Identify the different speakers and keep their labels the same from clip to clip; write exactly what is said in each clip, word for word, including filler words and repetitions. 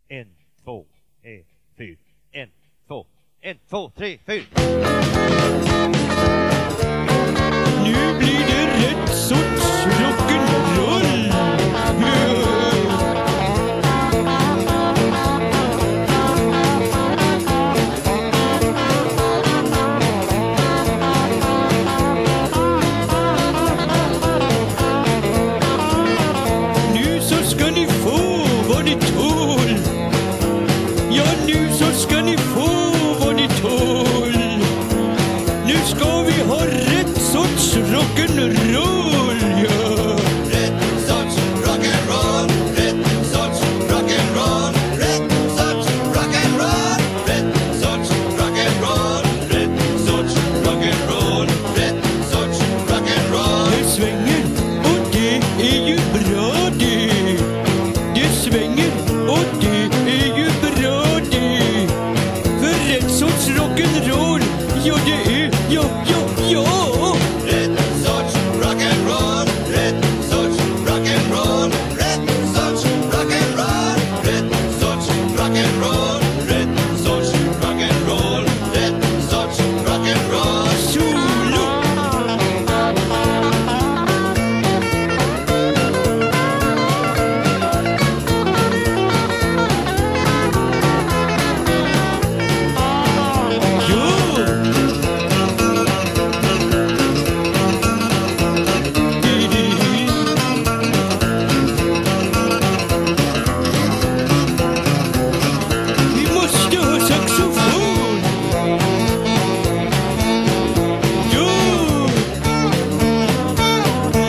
Speaker 1: En, två, tre, fyra. En, två, en, två, tre, fyra.
Speaker 2: Nu blir det rätt sorts rock'n'roll. Nu så ska ni få vad ni tål. Ja, nu så ska ni få vad ni tål. Nu ska vi ha rätt sorts rock'n'roll, ja.
Speaker 3: Rätt sorts rock'n'roll, rätt sorts rock'n'roll, rätt sorts rock'n'roll, rätt sorts rock'n'roll, rätt sorts rock'n'roll, rätt sorts rock'n'roll.
Speaker 2: Det svänger och det är ju bra det. Det svänger och det är ju bra det. För rätt sorts rock'n'roll, ja det är, ja, ja, ja.
Speaker 3: Rätt sorts rock'n'roll, rätt sorts rock'n'roll, rätt sorts rock'n'roll, rätt sorts rock'n'roll, rätt sorts rock'n'roll, rätt sorts rock'n'roll.
Speaker 2: Solo. Vi måste ha saxofon. Jo.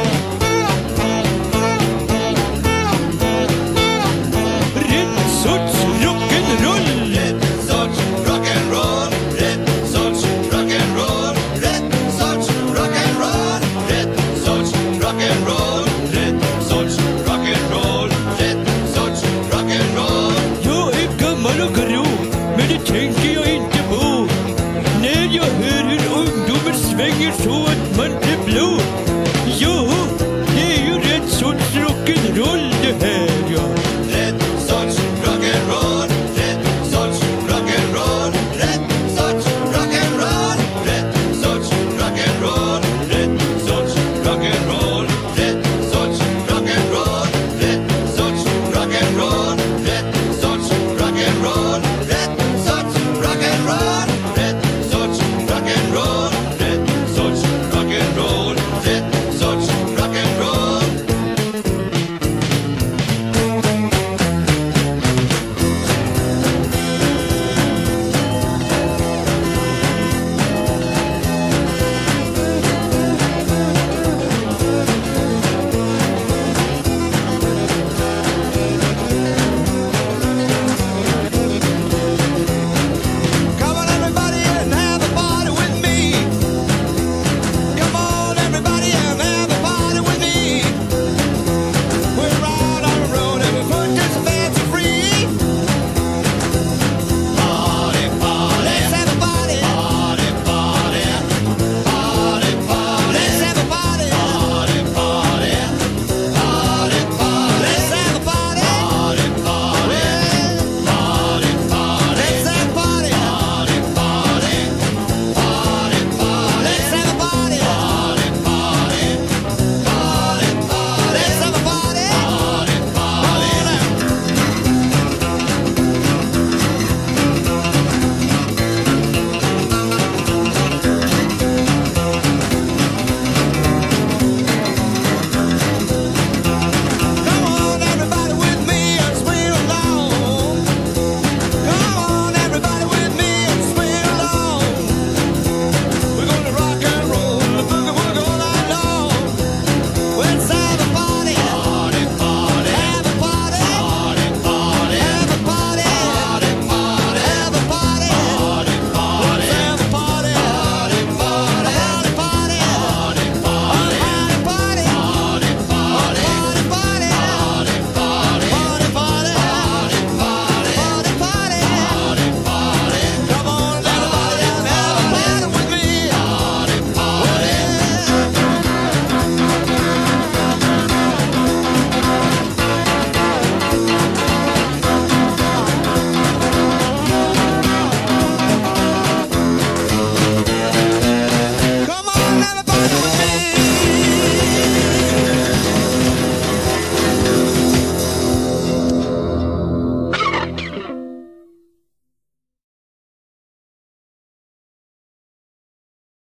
Speaker 2: Rätt sorts